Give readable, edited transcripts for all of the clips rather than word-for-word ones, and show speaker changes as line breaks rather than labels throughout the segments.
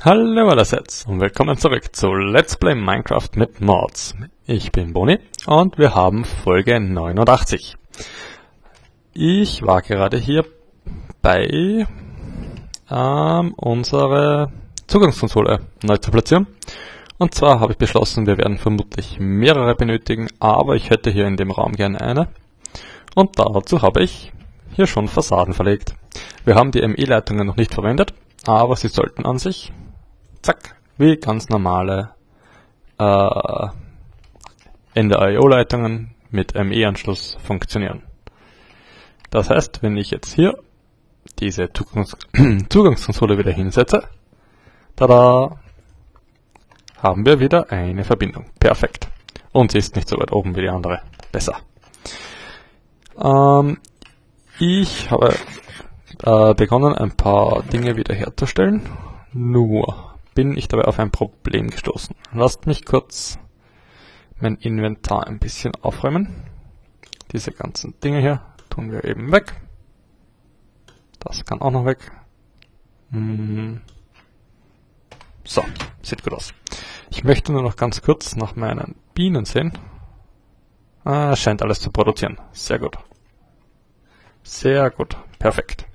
Hallo allerseits und willkommen zurück zu Let's Play Minecraft mit Mods. Ich bin Boni und wir haben Folge 89. Ich war gerade hier bei unsere Zugangskonsole neu zu platzieren. Und zwar habe ich beschlossen, wir werden vermutlich mehrere benötigen, aber ich hätte hier in dem Raum gerne eine. Und dazu habe ich hier schon Fassaden verlegt. Wir haben die ME-Leitungen noch nicht verwendet, aber sie sollten an sich, zack, wie ganz normale NDIO-Leitungen mit ME-Anschluss funktionieren. Das heißt, wenn ich jetzt hier diese Zugangskonsole wieder hinsetze, tada, haben wir wieder eine Verbindung. Perfekt. Und sie ist nicht so weit oben wie die andere. Besser. Ich habe begonnen, ein paar Dinge wiederherzustellen. Nur bin ich dabei auf ein Problem gestoßen. Lasst mich kurz mein Inventar ein bisschen aufräumen. Diese ganzen Dinge hier tun wir eben weg. Das kann auch noch weg. So, sieht gut aus. Ich möchte nur noch ganz kurz nach meinen Bienen sehen. Scheint alles zu produzieren. Sehr gut. Sehr gut. Perfekt.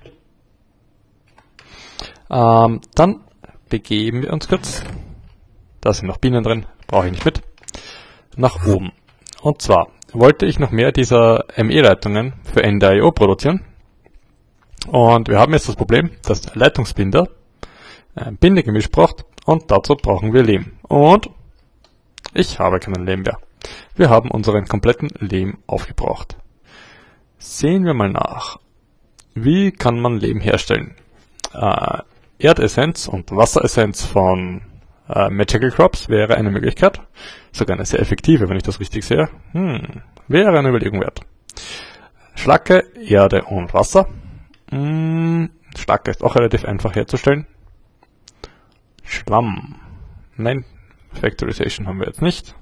Dann begeben wir uns kurz. Da sind noch Bienen drin. Brauche ich nicht mit. Nach oben. Und zwar wollte ich noch mehr dieser ME-Leitungen für NDIO produzieren. Und wir haben jetzt das Problem, dass der Leitungsbinder ein Bindegemisch braucht. Und dazu brauchen wir Lehm. Und ich habe keinen Lehm mehr. Wir haben unseren kompletten Lehm aufgebraucht. Sehen wir mal nach. Wie kann man Lehm herstellen? Erdessenz und Wasseressenz von Magical Crops wäre eine Möglichkeit. Sogar eine sehr effektive, wenn ich das richtig sehe. Wäre eine Überlegung wert. Schlacke, Erde und Wasser. Schlacke ist auch relativ einfach herzustellen. Schlamm. Nein, Factorization haben wir jetzt nicht.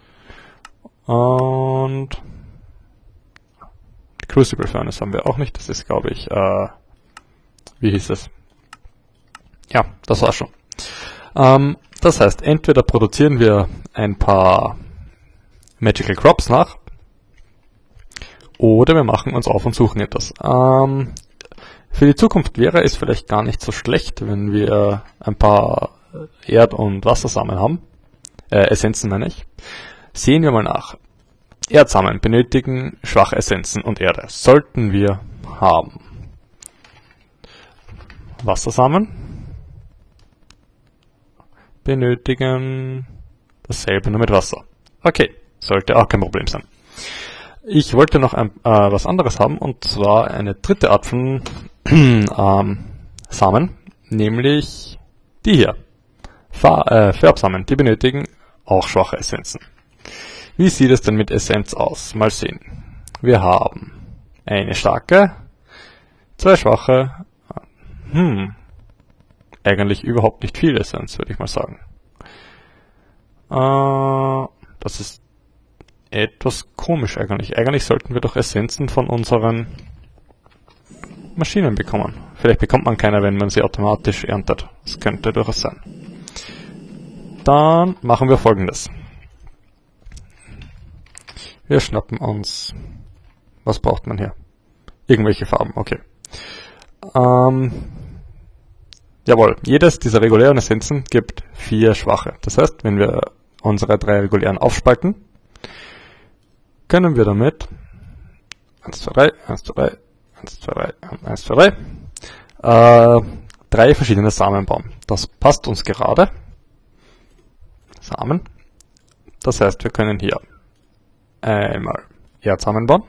Und Crucible Furnace haben wir auch nicht. Das ist, glaube ich, wie hieß es? Ja, das war's schon. Das heißt, entweder produzieren wir ein paar Magical Crops nach, oder wir machen uns auf und suchen etwas. Für die Zukunft wäre es vielleicht gar nicht so schlecht, wenn wir ein paar Erd- und Wassersamen haben. Essenzen meine ich. Sehen wir mal nach. Erdsamen benötigen schwache Essenzen und Erde. Sollten wir haben. Wassersamen benötigen dasselbe nur mit Wasser. Okay, sollte auch kein Problem sein. Ich wollte noch was anderes haben, und zwar eine dritte Art von Samen, nämlich die hier. Färbsamen, die benötigen auch schwache Essenzen. Wie sieht es denn mit Essenz aus? Mal sehen. Wir haben eine starke, zwei schwache, eigentlich überhaupt nicht viel Essenz, würde ich mal sagen. Das ist etwas komisch eigentlich. Eigentlich sollten wir doch Essenzen von unseren Maschinen bekommen. Vielleicht bekommt man keine, wenn man sie automatisch erntet. Das könnte durchaus sein. Dann machen wir Folgendes. Wir schnappen uns... Was braucht man hier? Irgendwelche Farben, okay. Jawohl, jedes dieser regulären Essenzen gibt 4 schwache. Das heißt, wenn wir unsere 3 regulären aufspalten, können wir damit 1, 2, 3, 1, 2, 3, 1, 2, 3, 1, 2, 3 3 verschiedene Samen bauen. Das passt uns gerade. Samen. Das heißt, wir können hier einmal Erdsamen bauen.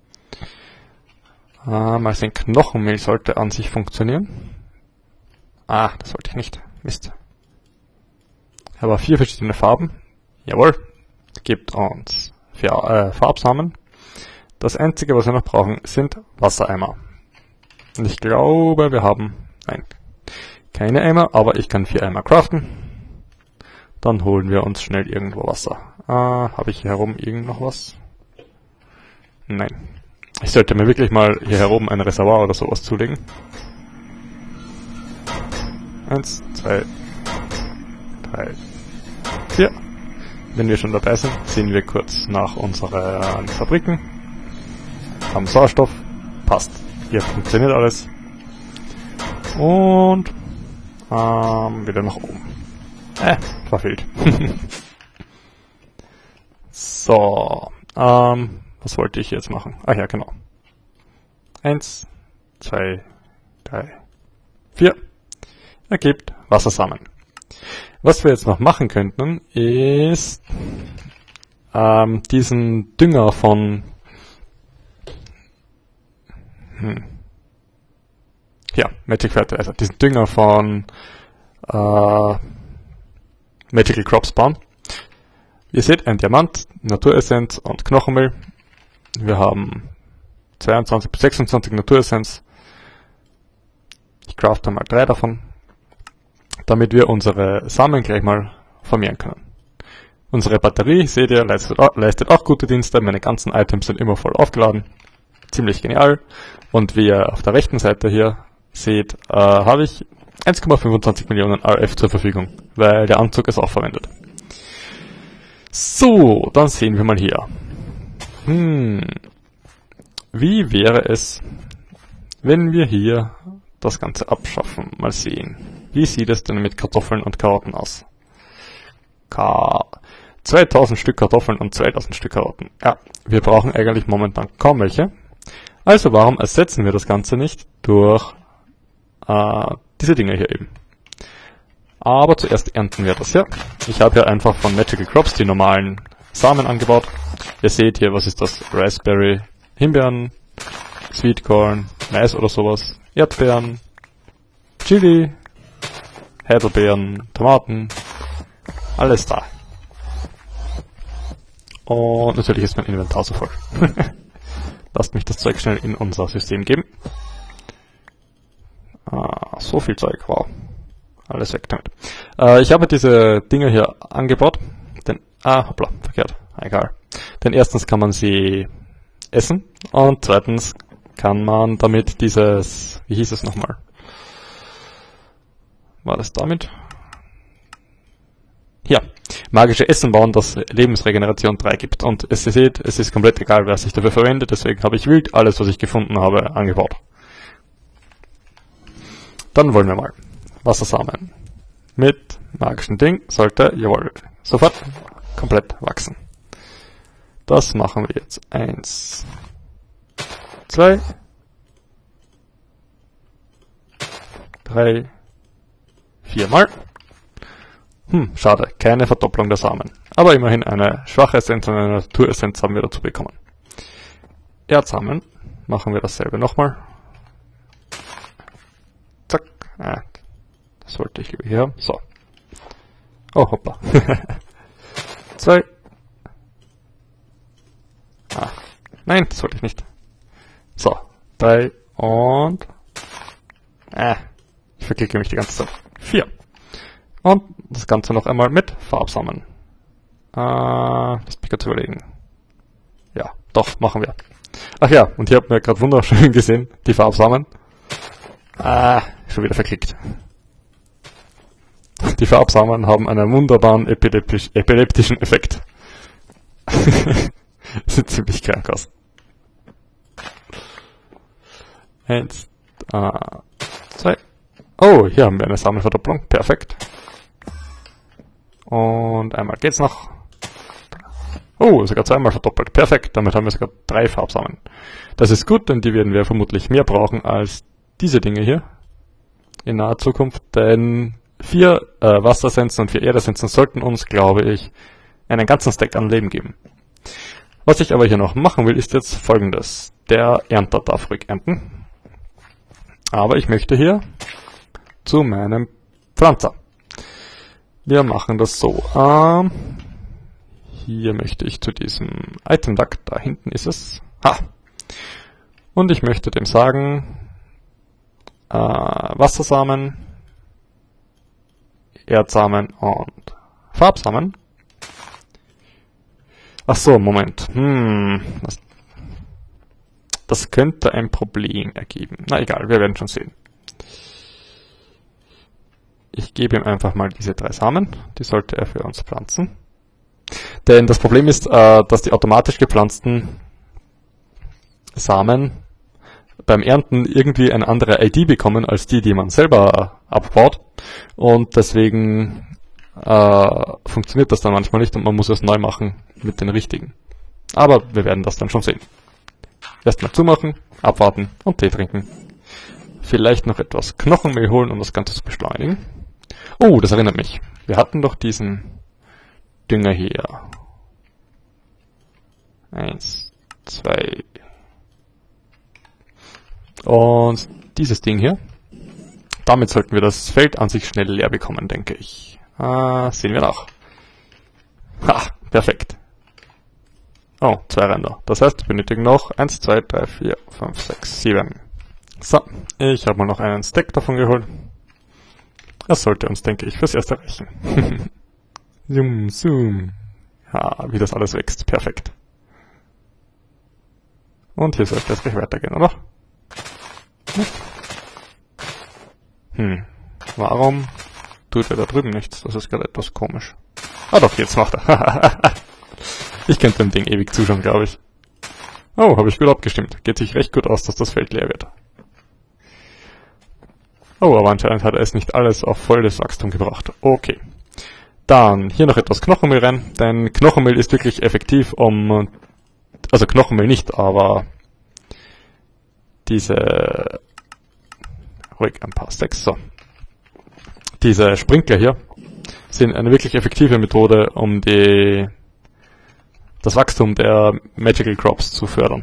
Mal sehen, Knochenmehl sollte an sich funktionieren. Das wollte ich nicht. Mist. Aber 4 verschiedene Farben. Jawohl. Gibt uns 4 Farbsamen. Das einzige, was wir noch brauchen, sind Wassereimer. Und ich glaube, wir haben... Nein, keine Eimer, aber ich kann 4 Eimer craften. Dann holen wir uns schnell irgendwo Wasser. Habe ich hier herum irgend noch was? Nein. Ich sollte mir wirklich mal hier herum ein Reservoir oder sowas zulegen. 1, 2, 3, 4. Wenn wir schon dabei sind, sehen wir kurz nach unseren Fabriken. Haben Sauerstoff. Passt. Hier funktioniert alles. Und wieder nach oben. Verfehlt. So. Was wollte ich jetzt machen? Ach ja, genau. 1, 2, 3, 4. Ergibt Wassersamen. Was wir jetzt noch machen könnten, ist diesen Dünger von Magic Fertilizer, diesen Dünger von Magical Crops bauen. Ihr seht ein Diamant, Naturessenz und Knochenmehl. Wir haben 22 bis 26 Naturessenz. Ich crafte mal 3 davon, damit wir unsere Samen gleich mal vermehren können. Unsere Batterie, seht ihr, leistet auch gute Dienste. Meine ganzen Items sind immer voll aufgeladen. Ziemlich genial. Und wie ihr auf der rechten Seite hier seht, habe ich 1,25 Millionen RF zur Verfügung, weil der Anzug es auch verwendet. So, dann sehen wir mal hier. Wie wäre es, wenn wir hier das Ganze abschaffen? Mal sehen. Wie sieht es denn mit Kartoffeln und Karotten aus? 2000 Stück Kartoffeln und 2000 Stück Karotten. Ja, wir brauchen eigentlich momentan kaum welche. Also warum ersetzen wir das Ganze nicht durch diese Dinge hier eben? Aber zuerst ernten wir das hier. Ich habe hier einfach von Magical Crops die normalen Samen angebaut. Ihr seht hier, was ist das? Raspberry, Himbeeren, Sweet Corn, Mais oder sowas, Erdbeeren, Chili, Heidelbeeren, Tomaten, alles da. Und natürlich ist mein Inventar so voll. Lasst mich das Zeug schnell in unser System geben. So viel Zeug, wow. Alles weg damit. Ich habe diese Dinge hier angebaut. Denn, hoppla, verkehrt. Egal. Denn erstens kann man sie essen und zweitens kann man damit dieses, wie hieß es nochmal? War das damit? Hier, magische Essen bauen, das Lebensregeneration 3 gibt. Und ihr seht, es ist komplett egal, wer sich dafür verwendet, deswegen habe ich wild alles, was ich gefunden habe, angebaut. Dann wollen wir mal. Wassersamen. Mit magischen Ding sollte, jawohl, sofort komplett wachsen. Das machen wir jetzt 1, 2, 3, 4 Mal. Schade, keine Verdopplung der Samen. Aber immerhin eine schwache Essenz und eine Naturessenz haben wir dazu bekommen. Erdsamen, machen wir dasselbe nochmal. Zack, das wollte ich lieber hier haben. So. Oh, hoppla. 2. Nein, das wollte ich nicht. So, 3 und... ich verklicke mich die ganze Zeit. 4. Und das Ganze noch einmal mit Farbsamen. Lasst mich kurz überlegen. Ja, doch, machen wir. Ach ja, und hier habt ihr gerade wunderschön gesehen, die Farbsamen. Schon wieder verklickt. Die Farbsamen haben einen wunderbaren epileptischen Effekt. Sieht ziemlich krank aus. 1, 2. Oh, hier haben wir eine Samenverdopplung. Perfekt. Und einmal geht's noch. Oh, sogar zweimal verdoppelt. Perfekt, damit haben wir sogar 3 Farbsamen. Das ist gut, denn die werden wir vermutlich mehr brauchen als diese Dinge hier in naher Zukunft, denn 4 Wasseressenzen und 4 Erdessenzen sollten uns, glaube ich, einen ganzen Stack an Leben geben. Was ich aber hier noch machen will, ist jetzt folgendes. Der Ernter darf ruhig ernten. Aber ich möchte hier zu meinem Pflanzer. Wir machen das so. Hier möchte ich zu diesem Item Duct, da hinten ist es. Und ich möchte dem sagen, Wassersamen, Erdsamen und Farbsamen. Ach so, Moment. Das könnte ein Problem ergeben. Na egal, wir werden schon sehen. ich gebe ihm einfach mal diese 3 Samen. Die sollte er für uns pflanzen. Denn das Problem ist, dass die automatisch gepflanzten Samen beim Ernten irgendwie eine andere ID bekommen als die man selber abbaut. Und deswegen funktioniert das dann manchmal nicht und man muss es neu machen mit den richtigen. Aber wir werden das dann schon sehen. Erstmal zumachen, abwarten und Tee trinken. Vielleicht noch etwas Knochenmehl holen, um das Ganze zu beschleunigen. Oh, das erinnert mich. Wir hatten doch diesen Dünger hier. 1, 2. Und dieses Ding hier. Damit sollten wir das Feld an sich schnell leer bekommen, denke ich. Sehen wir nach. Ha, perfekt. Oh, 2 Ränder. Das heißt, wir benötigen noch 1, 2, 3, 4, 5, 6, 7. So, ich habe mal noch einen Stack davon geholt. Das sollte uns, denke ich, fürs Erste reichen. Zoom, zoom. Ja, wie das alles wächst. Perfekt. Und hier sollte es gleich weitergehen, oder? Warum tut er da drüben nichts? Das ist gerade etwas komisch. Ah doch, jetzt macht er. Ich könnte dem Ding ewig zuschauen, glaube ich. Oh, habe ich gut abgestimmt. Geht sich recht gut aus, dass das Feld leer wird. Oh, aber anscheinend hat er es nicht alles auf volles Wachstum gebracht. Okay. Dann hier noch etwas Knochenmehl rein, denn Knochenmehl ist wirklich effektiv, also Knochenmehl nicht, aber ruhig ein paar Stacks, so. Diese Sprinkler hier sind eine wirklich effektive Methode, um das Wachstum der Magical Crops zu fördern.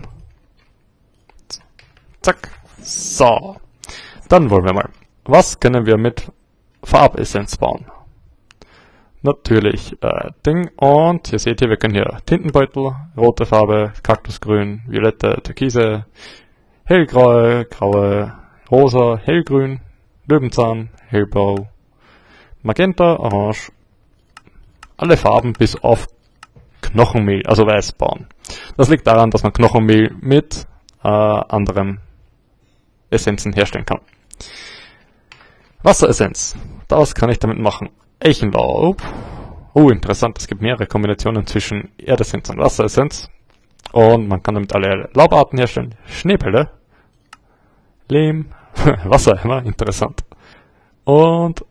Zack. So. Dann wollen wir mal. Was können wir mit Farbessenz bauen? Natürlich Ding. Und hier seht ihr, wir können hier Tintenbeutel, rote Farbe, Kaktusgrün, violette, türkise, hellgraue, graue, rosa, hellgrün, Löwenzahn, hellblau, Magenta, orange, alle Farben bis auf Knochenmehl, also weiß bauen. Das liegt daran, dass man Knochenmehl mit anderen Essenzen herstellen kann. Wasseressenz, das kann ich damit machen. Eichenlaub, oh interessant, es gibt mehrere Kombinationen zwischen Erdessenz und Wasseressenz. Und man kann damit alle Laubarten herstellen. Schneebälle, Lehm, Wassereimer, interessant. Und,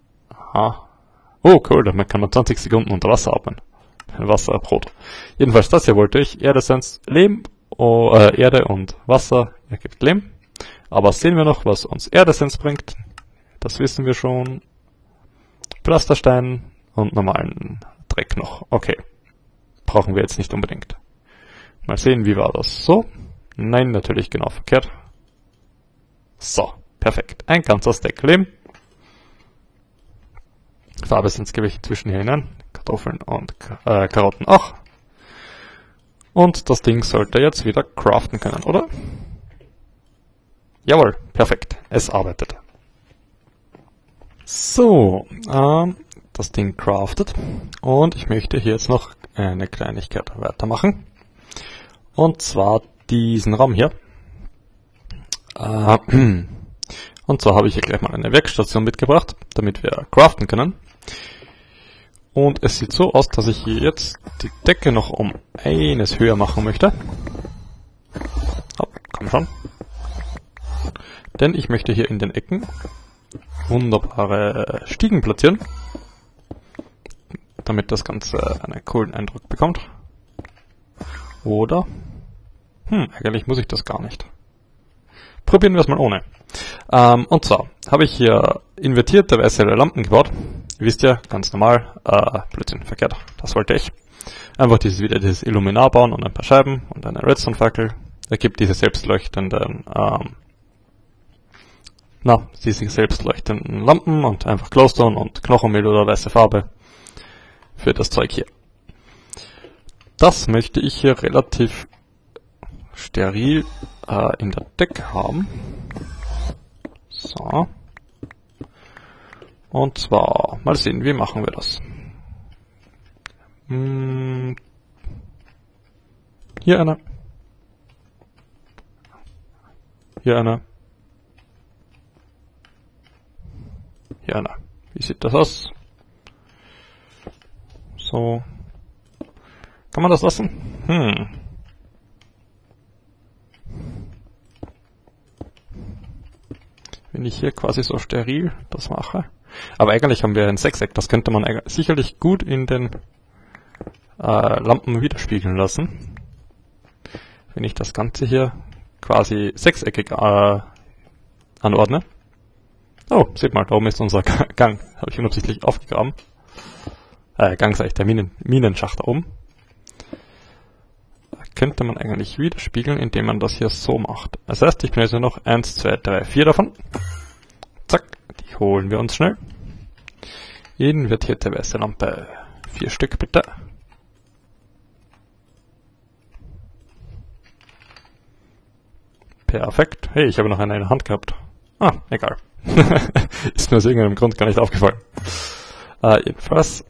oh cool, damit kann man 20 Sekunden unter Wasser atmen. Wasserbrot. Jedenfalls das hier wollte ich. Erdessenz, Lehm, Erde und Wasser ergibt Lehm. Aber sehen wir noch, was uns Erdessenz bringt. Das wissen wir schon. Pflasterstein und normalen Dreck noch. Okay. Brauchen wir jetzt nicht unbedingt. Mal sehen, wie war das? So? Nein, natürlich genau verkehrt. So, perfekt. Ein ganzer Stack Lehm. Farbe sind ins Gewicht zwischen hier hinein. Kartoffeln und Karotten auch. Und das Ding sollte jetzt wieder craften können, oder? Jawohl, perfekt. Es arbeitet. So, das Ding craftet. Und ich möchte hier jetzt noch eine Kleinigkeit weitermachen. Und zwar diesen Raum hier. Und zwar habe ich hier gleich mal eine Werkstation mitgebracht, damit wir craften können. Und es sieht so aus, dass ich hier jetzt die Decke noch um eines höher machen möchte. Hopp, komm schon. Denn ich möchte hier in den Ecken wunderbare Stiegen platzieren, damit das Ganze einen coolen Eindruck bekommt. Oder? Eigentlich muss ich das gar nicht. Probieren wir es mal ohne. Und zwar habe ich hier invertierte weiße Lampen gebaut. Ihr wisst ja, ganz normal, Blödsinn, verkehrt, das wollte ich. Einfach dieses Illuminar bauen und ein paar Scheiben und eine Redstone-Fackel. Ergibt diese selbstleuchtenden, diese selbstleuchtenden Lampen und einfach Glowstone und Knochenmehl oder weiße Farbe für das Zeug hier. Das möchte ich hier relativ steril in der Decke haben. So. Und zwar, mal sehen, wie machen wir das? Hier eine. Hier eine. Hier eine. Wie sieht das aus? So. Kann man das lassen? Wenn ich hier quasi so steril das mache. Aber eigentlich haben wir ein Sechseck, das könnte man sicherlich gut in den Lampen widerspiegeln lassen. Wenn ich das Ganze hier quasi sechseckig anordne. Oh, seht mal, da oben ist unser Gang. Habe ich unabsichtlich aufgegraben. Gang sage ich, der Minenschacht da oben. Könnte man eigentlich widerspiegeln, indem man das hier so macht. Das heißt, ich benötige noch 1, 2, 3, 4 davon. Zack, die holen wir uns schnell. Invertierte weiße Lampe. 4 Stück bitte. Perfekt. Hey, ich habe noch eine in der Hand gehabt. Ah, egal. Ist mir aus irgendeinem Grund gar nicht aufgefallen. Jedenfalls.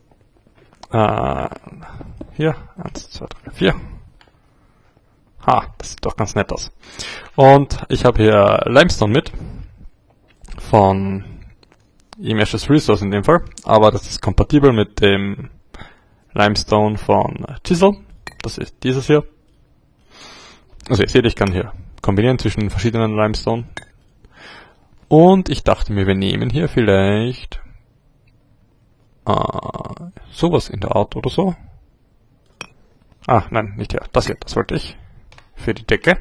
Hier, 1, 2, 3, 4. Ha, das sieht doch ganz nett aus. Und ich habe hier Limestone mit. Von Immersive Resource in dem Fall. Aber das ist kompatibel mit dem Limestone von Chisel. Das ist dieses hier. Also ihr seht, ich kann hier kombinieren zwischen verschiedenen Limestone. Und ich dachte mir, wir nehmen hier vielleicht sowas in der Art oder so. Ah, nein, nicht hier. Das hier, das wollte ich. Für die Decke.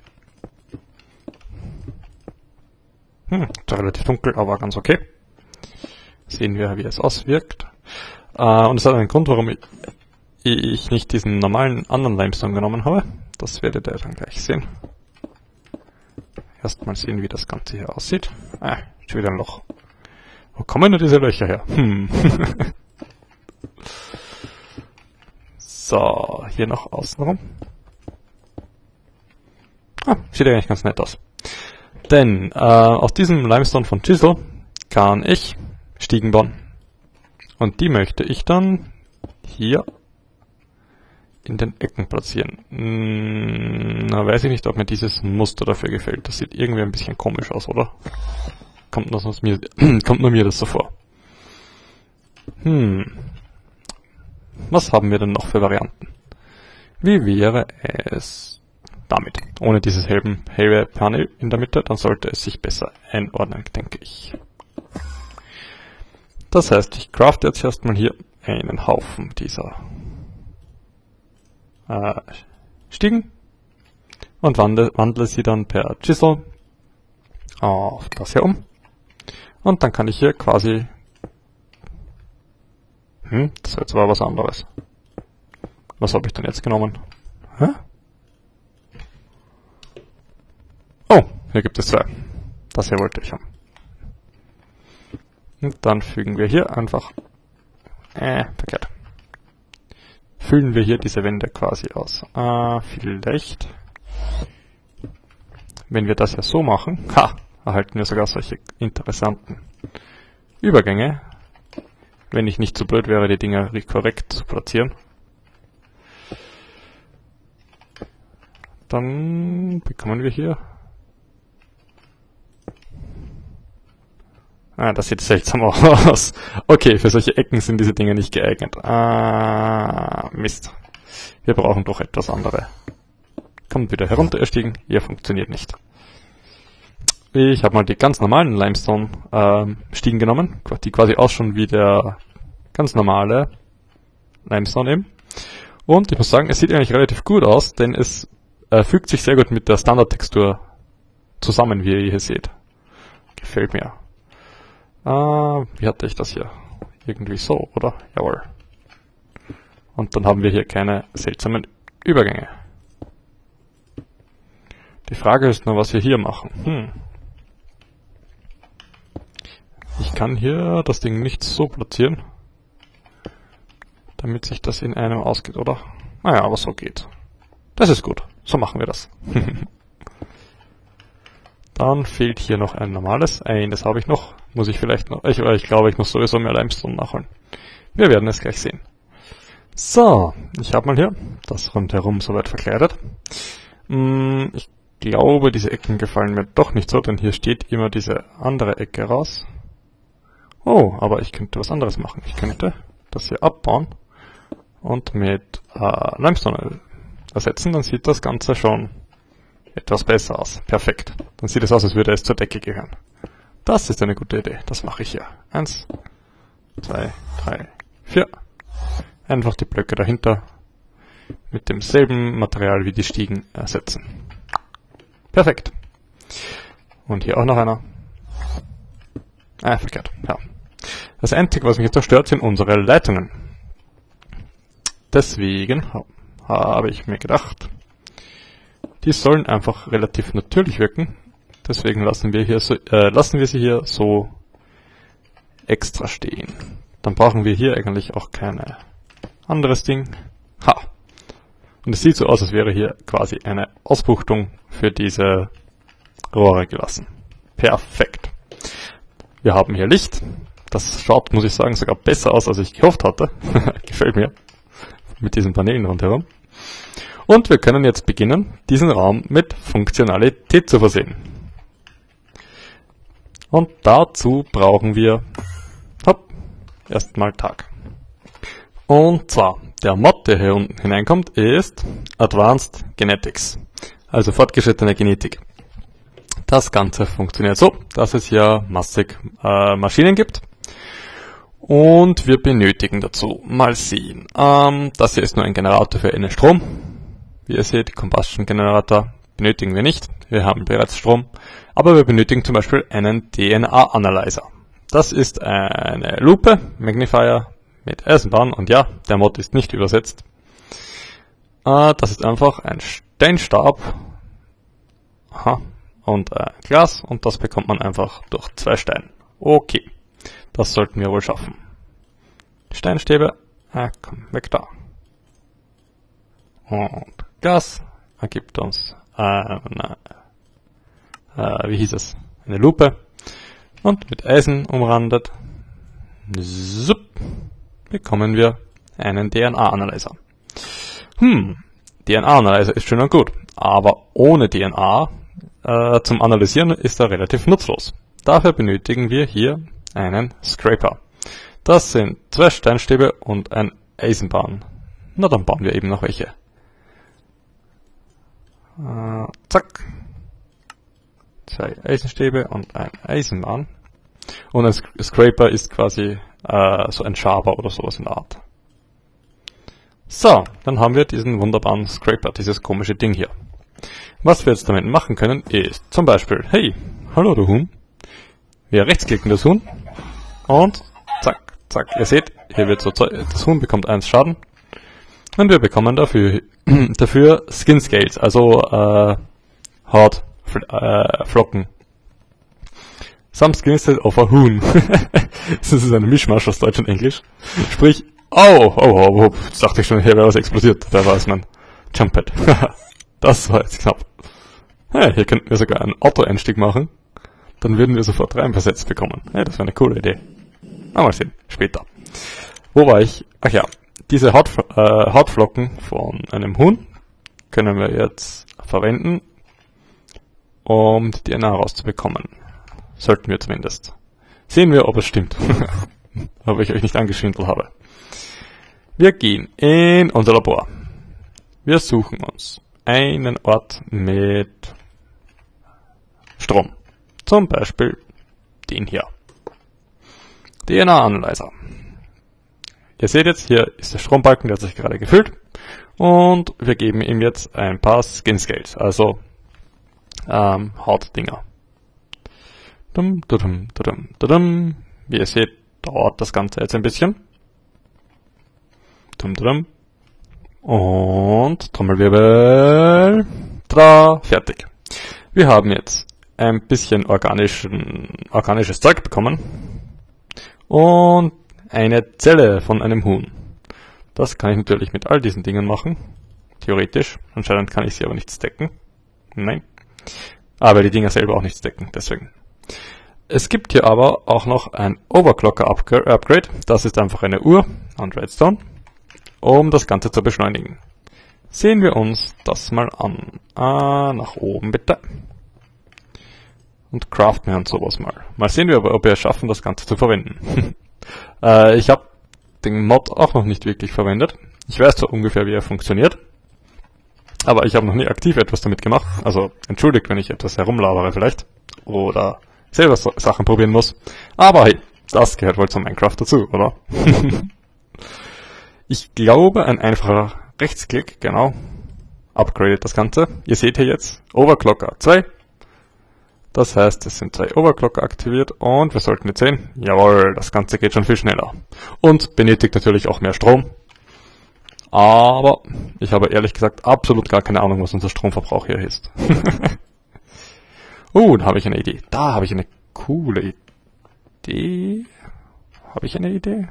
Ist relativ dunkel, aber ganz okay. Sehen wir, wie es auswirkt. Und es hat einen Grund, warum ich nicht diesen normalen anderen Limestone genommen habe. Das werdet ihr dann gleich sehen. Erstmal sehen, wie das Ganze hier aussieht. Schon wieder ein Loch. Wo kommen nur diese Löcher her? So, hier noch außenrum. Sieht eigentlich ganz nett aus. Denn aus diesem Limestone von Chisel kann ich Stiegen bauen. Und die möchte ich dann hier in den Ecken platzieren. Na, weiß ich nicht, ob mir dieses Muster dafür gefällt. Das sieht irgendwie ein bisschen komisch aus, oder? Kommt nur mir das so vor. Was haben wir denn noch für Varianten? Wie wäre es damit? Ohne dieses helle Panel in der Mitte, dann sollte es sich besser einordnen, denke ich. Das heißt, ich crafte jetzt erstmal hier einen Haufen dieser Stiegen und wandle sie dann per Chisel auf das hier um. Und dann kann ich hier quasi... das war jetzt aber was anderes. Was habe ich denn jetzt genommen? Oh, hier gibt es zwei. Das hier wollte ich haben. Und dann fügen wir hier einfach... verkehrt. Füllen wir hier diese Wände quasi aus. Vielleicht... Wenn wir das ja so machen... erhalten wir sogar solche interessanten Übergänge. Wenn ich nicht so blöd wäre, die Dinger korrekt zu platzieren. Dann bekommen wir hier... das sieht seltsam aus. Okay, für solche Ecken sind diese Dinge nicht geeignet. Mist. Wir brauchen doch etwas andere. Kommt wieder herunter, ihr Stiegen. Ihr funktioniert nicht. Ich habe mal die ganz normalen Limestone-Stiegen genommen, die quasi ausschauen wie der ganz normale Limestone eben. Und ich muss sagen, es sieht eigentlich relativ gut aus, denn es fügt sich sehr gut mit der Standardtextur zusammen, wie ihr hier seht. Gefällt mir. Wie hatte ich das hier? Irgendwie so, oder? Jawohl. Und dann haben wir hier keine seltsamen Übergänge. Die Frage ist nur, was wir hier machen. Ich kann hier das Ding nicht so platzieren, damit sich das in einem ausgeht, oder? Naja, aber so geht. Das ist gut. So machen wir das. Dann fehlt hier noch ein normales. Das habe ich noch. Muss ich vielleicht noch... Ich glaube, ich muss sowieso mehr Limestone nachholen. Wir werden es gleich sehen. So, ich habe mal hier das rundherum soweit verkleidet. Ich glaube, diese Ecken gefallen mir doch nicht so, denn hier steht immer diese andere Ecke raus. Oh, aber ich könnte was anderes machen. Ich könnte das hier abbauen und mit Limestone ersetzen. Dann sieht das Ganze schon etwas besser aus. Perfekt. Dann sieht es aus, als würde es zur Decke gehören. Das ist eine gute Idee. Das mache ich hier. 1, 2, 3, 4. Einfach die Blöcke dahinter mit demselben Material wie die Stiegen ersetzen. Perfekt. Und hier auch noch einer. Verkehrt. Ja. Das Einzige, was mich jetzt stört, sind unsere Leitungen. Deswegen habe ich mir gedacht, die sollen einfach relativ natürlich wirken. Deswegen lassen wir sie hier so extra stehen. Dann brauchen wir hier eigentlich auch kein anderes Ding. Ha! Und es sieht so aus, als wäre hier quasi eine Ausbuchtung für diese Rohre gelassen. Perfekt. Wir haben hier Licht. Das schaut, muss ich sagen, sogar besser aus, als ich gehofft hatte. Gefällt mir. Mit diesen Paneelen rundherum. Und wir können jetzt beginnen, diesen Raum mit Funktionalität zu versehen. Und dazu brauchen wir erstmal Tag. Und zwar, der Mod, der hier unten hineinkommt, ist Advanced Genetics, also fortgeschrittene Genetik. Das Ganze funktioniert so, dass es hier massig Maschinen gibt. Und wir benötigen dazu, mal sehen, das hier ist nur ein Generator für einen Strom. Wie ihr seht, Combustion Generator benötigen wir nicht, wir haben bereits Strom. Aber wir benötigen zum Beispiel einen DNA-Analyzer. Das ist eine Lupe, Magnifier mit Eisenbahn und ja, der Mod ist nicht übersetzt. Das ist einfach ein Steinstab und ein Glas und das bekommt man einfach durch 2 Steine. Okay, das sollten wir wohl schaffen. Steinstäbe, komm, weg da. Und Glas ergibt uns wie hieß es? Eine Lupe und mit Eisen umrandet. Zup, bekommen wir einen DNA-Analyzer. DNA-Analyzer ist schön und gut, aber ohne DNA zum Analysieren ist er relativ nutzlos. Dafür benötigen wir hier einen Scraper. Das sind 2 Steinstäbe und ein Eisenbahn. Na, dann bauen wir eben noch welche. Zack. 2 Eisenstäbe und ein Eisenbahn. Und ein Scraper ist quasi so ein Schaber oder sowas in der Art. So, dann haben wir diesen wunderbaren Scraper, dieses komische Ding hier. Was wir jetzt damit machen können, ist zum Beispiel, hey, hallo du Huhn. Wir rechtsklicken das Huhn und zack, zack. Ihr seht, hier wird so, das Huhn bekommt 1 Schaden und wir bekommen dafür Skin Scales, also Hautflocken. Some skins of a Huhn. Das ist ein Mischmasch aus Deutsch und Englisch. Sprich, jetzt dachte ich schon, hier wäre was explodiert. Da war es mein Jumppad. Das war jetzt knapp. Hey, hier könnten wir sogar einen Auto-Einstieg machen. Dann würden wir sofort reinversetzt bekommen. Hey, das wäre eine coole Idee. Mal sehen, später. Wo war ich? Ach ja, diese Hautflocken von einem Huhn können wir jetzt verwenden, um die DNA rauszubekommen. Sollten wir zumindest. Sehen wir, ob es stimmt. Ob ich euch nicht angeschwindelt habe. Wir gehen in unser Labor. Wir suchen uns einen Ort mit Strom. Zum Beispiel den hier. DNA-Analyzer. Ihr seht jetzt, hier ist der Strombalken, der hat sich gerade gefüllt. Und wir geben ihm jetzt ein paar Skin Scales, also Hautdinger. Wie ihr seht, dauert das Ganze jetzt ein bisschen. Und Trommelwirbel. Fertig. Wir haben jetzt ein bisschen organisches Zeug bekommen. Und eine Zelle von einem Huhn. Das kann ich natürlich mit all diesen Dingen machen. Theoretisch. Anscheinend kann ich sie aber nicht stacken. Nein. Aber die Dinger selber auch nicht stacken. Deswegen. Es gibt hier aber auch noch ein Overclocker-Upgrade. Das ist einfach eine Uhr und Redstone, um das Ganze zu beschleunigen. Sehen wir uns das mal an. Nach oben bitte. und craften wir uns sowas mal. Mal sehen wir aber, ob wir es schaffen, das Ganze zu verwenden. Ich habe den Mod auch noch nicht wirklich verwendet. Ich weiß zwar ungefähr, wie er funktioniert, aber ich habe noch nie aktiv etwas damit gemacht. Also entschuldigt, wenn ich etwas herumlabere vielleicht. Oder selber Sachen probieren muss. Aber hey, das gehört wohl zum Minecraft dazu, oder? Ich glaube, ein einfacher Rechtsklick, genau, upgradet das Ganze. Ihr seht hier jetzt Overclocker 2. Das heißt, es sind 2 Overclocker aktiviert und wir sollten jetzt sehen, jawohl, das Ganze geht schon viel schneller. Und benötigt natürlich auch mehr Strom. Aber ich habe ehrlich gesagt absolut gar keine Ahnung, was unser Stromverbrauch hier ist. Da habe ich eine Idee. Da habe ich eine coole Idee. Habe ich eine Idee?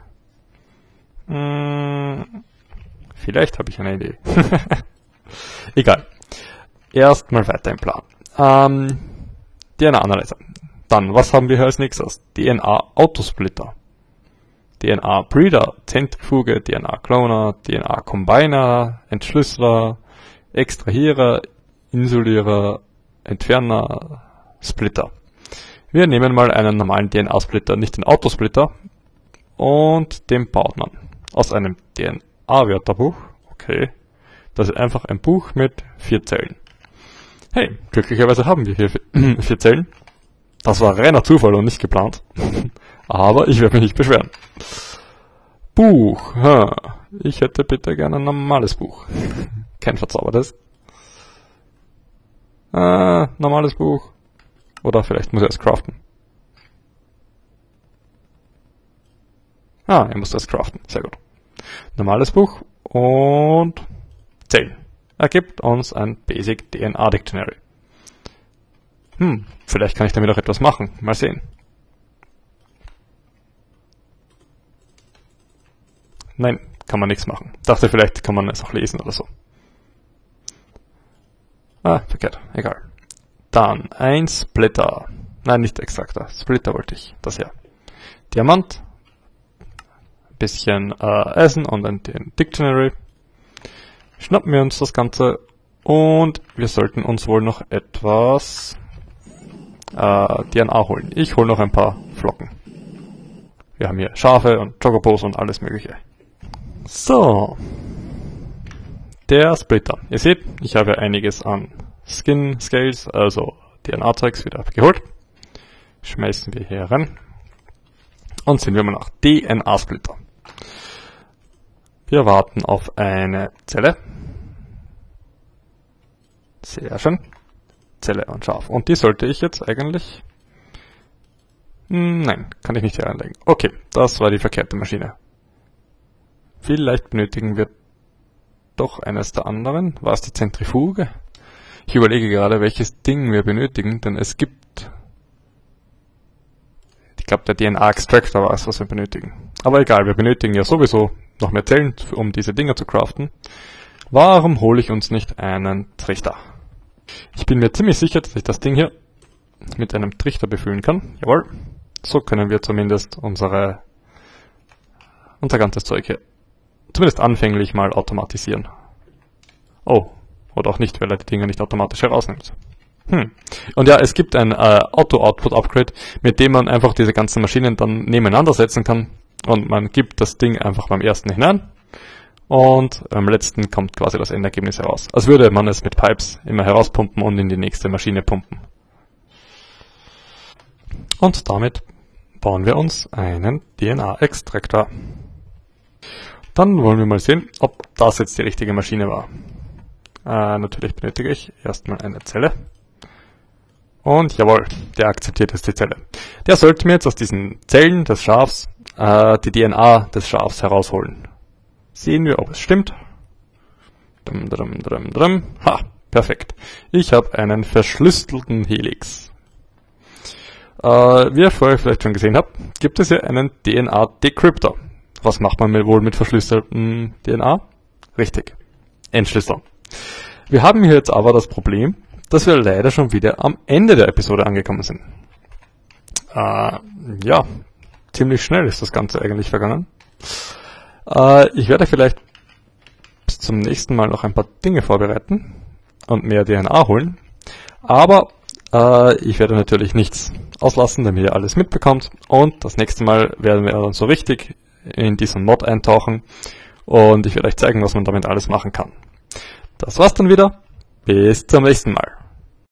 Vielleicht habe ich eine Idee. Egal. Erstmal weiter im Plan. DNA-Analyzer. Dann, was haben wir hier als nächstes? DNA-Autosplitter. DNA-Breeder, Zentrifuge, DNA-Cloner, DNA-Combiner, Entschlüsseler, Extrahierer, Isolierer, Entferner, Splitter. Wir nehmen mal einen normalen DNA-Splitter, nicht den Autosplitter, und den baut man aus einem DNA-Wörterbuch. Okay, das ist einfach ein Buch mit 4 Zellen. Hey, glücklicherweise haben wir hier 4 Zellen. Das war reiner Zufall und nicht geplant. Aber ich werde mich nicht beschweren. Buch. Ich hätte bitte gerne ein normales Buch. Kein verzaubertes. Normales Buch. Oder vielleicht muss er es craften. Er muss das craften. Sehr gut. Normales Buch und Zellen. Ergibt uns ein Basic DNA Dictionary. Vielleicht kann ich damit auch etwas machen. Mal sehen. Nein, kann man nichts machen. Dachte, vielleicht kann man es auch lesen oder so. Verkehrt. Egal. Dann ein Splitter. Nein, nicht Extraktor. Splitter wollte ich. Das hier. Diamant. Bisschen Eisen und dann den Dictionary. Schnappen wir uns das Ganze und wir sollten uns wohl noch etwas DNA holen. Ich hole noch ein paar Flocken. Wir haben hier Schafe und Chocobos und alles mögliche. So. Der Splitter. Ihr seht, ich habe einiges an Skin Scales, also DNA-Zeugs wieder geholt. Schmeißen wir hier rein. Und sehen wir mal nach DNA-Splitter. Wir warten auf eine Zelle. Sehr schön. Zelle und Schaf. Und die sollte ich jetzt eigentlich... Nein, kann ich nicht hier reinlegen. Okay, das war die verkehrte Maschine. Vielleicht benötigen wir doch eines der anderen. War es die Zentrifuge? Ich überlege gerade, welches Ding wir benötigen, denn es gibt... Ich glaube, der DNA-Extractor war es, was wir benötigen. Aber egal, wir benötigen ja sowieso noch mehr Zellen, um diese Dinger zu craften. Warum hole ich uns nicht einen Trichter? Ich bin mir ziemlich sicher, dass ich das Ding hier mit einem Trichter befüllen kann. Jawohl. So können wir zumindest unser ganzes Zeug hier zumindest anfänglich mal automatisieren. Oh, oder auch nicht, weil er die Dinger nicht automatisch herausnimmt. Und ja, es gibt ein Auto-Output-Upgrade, mit dem man einfach diese ganzen Maschinen dann nebeneinander setzen kann. Und man gibt das Ding einfach beim ersten hinein. Und beim letzten kommt quasi das Endergebnis heraus. Als würde man es mit Pipes immer herauspumpen und in die nächste Maschine pumpen. Und damit bauen wir uns einen DNA-Extraktor. Dann wollen wir mal sehen, ob das jetzt die richtige Maschine war. Natürlich benötige ich erstmal eine Zelle. Und jawohl, der akzeptiert jetzt die Zelle. Der sollte mir jetzt aus diesen Zellen des Schafs die DNA des Schafs herausholen. Sehen wir, ob es stimmt. Ha, perfekt. Ich habe einen verschlüsselten Helix. Wie ihr vorher vielleicht schon gesehen habt, gibt es hier einen DNA-Decryptor. Was macht man wohl mit verschlüsseltem DNA? Richtig, entschlüsseln. Wir haben hier jetzt aber das Problem, dass wir leider schon wieder am Ende der Episode angekommen sind. Ja, ziemlich schnell ist das Ganze eigentlich vergangen. Ich werde vielleicht bis zum nächsten Mal noch ein paar Dinge vorbereiten und mehr DNA holen. Aber Ich werde natürlich nichts auslassen, damit ihr alles mitbekommt. Und das nächste Mal werden wir dann so richtig in diesen Mod eintauchen. Und ich werde euch zeigen, was man damit alles machen kann. Das war's dann wieder. Bis zum nächsten Mal.